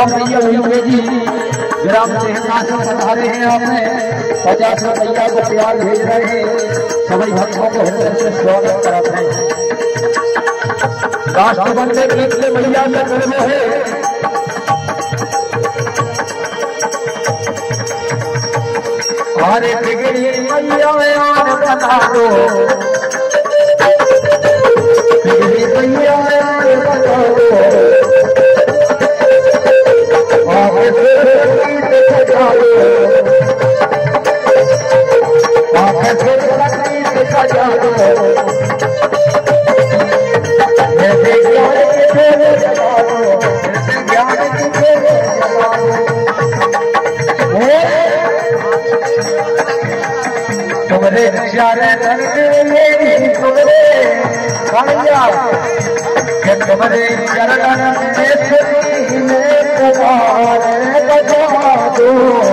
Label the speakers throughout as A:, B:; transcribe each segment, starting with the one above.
A: राम भैया हुए जी ग्राम सेहना से पधारे हैं। आपने 50 रुपया को प्यार भेज रहे हैं। सभी भक्तों को हृदय से स्वागत कराते हैं। राष्ट्र बनने के लिए भैया का कर्म है। हमारे बिगड़ी मैया बना दो, बिगड़ी मैया बना दो, आगे से दिखा दो, आगे से दिखा दो, जैसे ज्ञान के फेरे जला दो, जैसे ज्ञान के फेरे जला दो। तुम्हारे प्यारे मेरी तुम्हारे भैया के तुम्हारे चरण में तुम्हारे बजा दो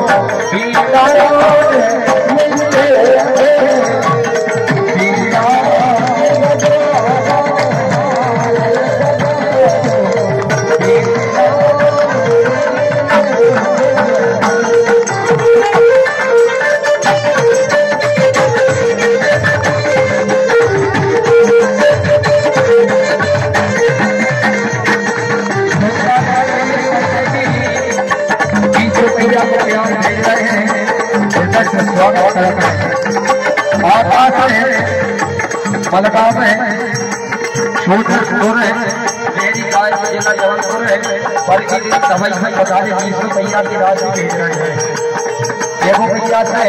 A: मलकाम है, छोटपुर है, मेरी गाय जिला जबलपुर है, पर की समय में बता दें 20 रुपया की राशि भेज रहे हैं। ये वो भैया से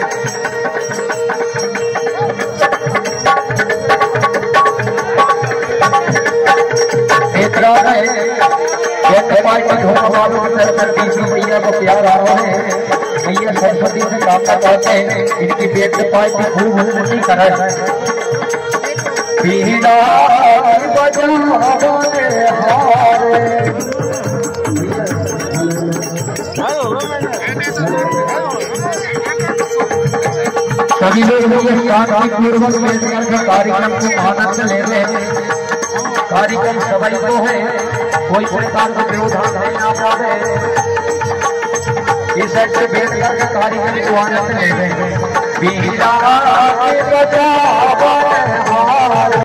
A: एक रात है, ये कमाई की धोखा वालों की तरफ 20 रुपया को प्यार आ रहा है। भैया सरस्वती से कामना करते हैं इनकी पेट के पाई की खूब उन्नति करे। पीड़ा सभी लोग शांतिपूर्वक मिलकर कार्यक्रम को आनंद ले रहे हैं। कार्यक्रम सभी को है, कोई प्रकार का व्यवधान नहीं आ पाए। इस साइड से बैठ करके कार्यक्रम को आनंद ले रहे हैं।